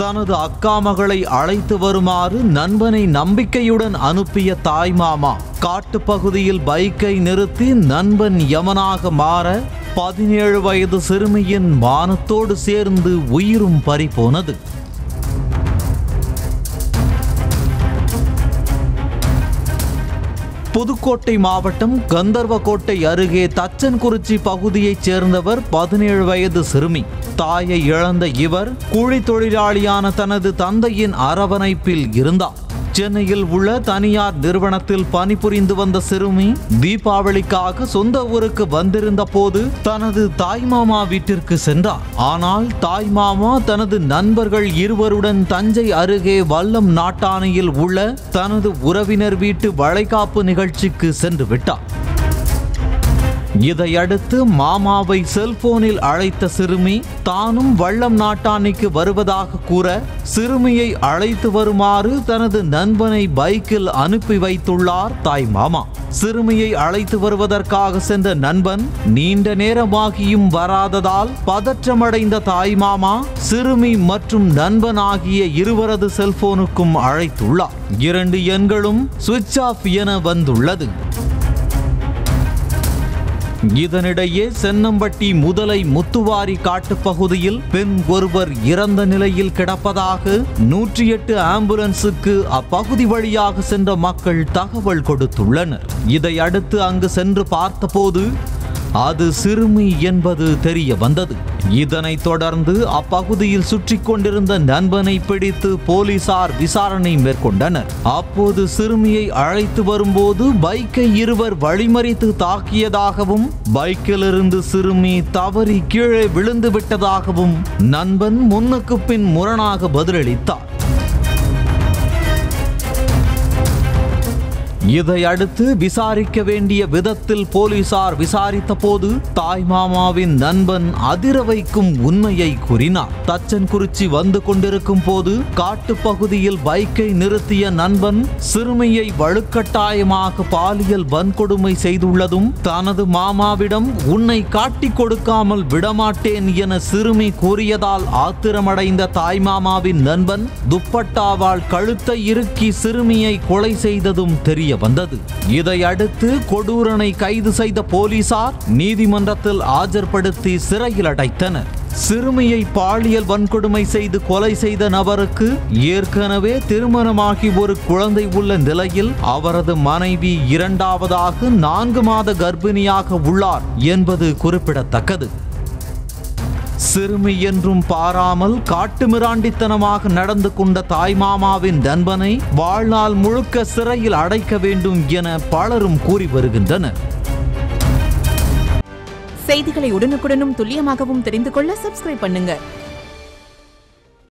தனது அக்கா மகளை அழைத்து வருமாறு நண்பனை நம்பிக்கையுடன் அனுப்பிய தாய்மாமா காட்டுப்பகுதியில் பைக்கை நிறுத்தி நண்பன் யமனாக மாற 17 வயது சிறுமியின் மானத்தோடு சேர்ந்து உயிரும் பறிபோனது. புதுக்கோட்டை மாவட்டம் கந்தர்வக்கோட்டை அருகே தச்சன்குறிச்சி பகுதியைச் சேர்ந்தவர் 17 வயது சிறுமி. தாயை இழந்த இவர் கூலி தொழிலாளியான தனது தந்தையின் அரவணைப்பில் இருந்தார். சென்னையில் உள்ள தனியார் நிறுவனத்தில் பணிபுரிந்து வந்த சிறுமி தீபாவளிக்காக சொந்த ஊருக்கு வந்திருந்த போது தனது தாய்மாமா வீட்டிற்கு சென்றார். ஆனால் தாய்மாமா தனது நண்பர்கள் இருவருடன் தஞ்சை அருகே வல்லம் நாட்டானையில் உள்ள தனது உறவினர் வீட்டு வளைகாப்பு நிகழ்ச்சிக்கு சென்று விட்டார். இதையடுத்து மாமாவை செல்போனில் அழைத்த சிறுமி தானும் வல்லம் நாட்டானைக்கு வருவதாக கூற சிறுமியை அழைத்து வருமாறு தனது நண்பனை பைக்கில் அனுப்பி வைத்துள்ளார் தாய்மாமா. சிறுமியை அழைத்து வருவதற்காக சென்ற நண்பன் நீண்ட நேரமாகியும் வராததால் பதற்றமடைந்த தாய்மாமா சிறுமி மற்றும் நண்பன் ஆகிய இருவரது செல்போனுக்கும் அழைத்துள்ளார். 2 எண்களும் சுவிட்ச் ஆஃப் என வந்துள்ளது. இதனிடையே சென்னம்பட்டி முதலை முத்துவாரி காட்டுப்பகுதியில் பெண் ஒருவர் இறந்த நிலையில் கிடப்பதாக 108 ஆம்புலன்ஸுக்கு அப்பகுதி வழியாக சென்ற மக்கள் தகவல் கொடுத்துள்ளனர். இதையடுத்து அங்கு சென்று பார்த்தபோது அது சிறுமி என்பது தெரிய வந்தது. இதனைத் தொடர்ந்து அப்பகுதியில் சுற்றி கொண்டிருந்த நண்பனை பிடித்து போலீசார் விசாரணை மேற்கொண்டனர். அப்போது சிறுமியை அழைத்து வரும்போது பைக்கை இருவர் வழிமறித்து தாக்கியதாகவும் பைக்கிலிருந்து சிறுமி தவறி கீழே விழுந்து விட்டதாகவும் நண்பன் முன்னுக்கு பின் முரணாக பதிலளித்தார். இதையடுத்து விசாரிக்க வேண்டிய விதத்தில் போலீசார் விசாரித்த போது தாய்மாமாவின் நண்பன் அதிர வைக்கும் உண்மையை கூறினார். தச்சன்குறிச்சி வந்து கொண்டிருக்கும் போது காட்டுப்பகுதியில் பைக்கை நிறுத்திய நண்பன் சிறுமியை வலுக்கட்டாயமாக பாலியல் வன்கொடுமை செய்துள்ளதும் தனது மாமாவிடம் உன்னை காட்டிக் கொடுக்காமல் விடமாட்டேன் என சிறுமி கூறியதால் ஆத்திரமடைந்த தாய்மாமாவின் நண்பன் துப்பட்டாவால் கழுத்தை இறுக்கி சிறுமியை கொலை செய்ததும் தெரிய வந்தது. இதையடுத்து கொடூரனை கைது செய்த போலீசார் நீதிமன்றத்தில் ஆஜர்படுத்தி சிறையில் அடைத்தனர். சிறுமியை பாலியல் வன்கொடுமை செய்து கொலை செய்த நபருக்கு ஏற்கனவே திருமணமாகி ஒரு குழந்தை உள்ள நிலையில் அவரது மனைவி 2வதாக 4 மாத கர்ப்பிணியாக உள்ளார் என்பது குறிப்பிடத்தக்கது. சிறுமி என்றும் பாராமல் காட்டுமிராண்டித்தனமாக நடந்து கொண்ட தாய்மாமாவின் நண்பனை வாழ்நாள் முழுக்க சிறையில் அடைக்க வேண்டும் என பலரும் கூறி வருகின்றனர். செய்திகளை உடனுக்குடனும் துல்லியமாகவும் தெரிந்து கொள்ள சப்ஸ்கிரைப் பண்ணுங்க.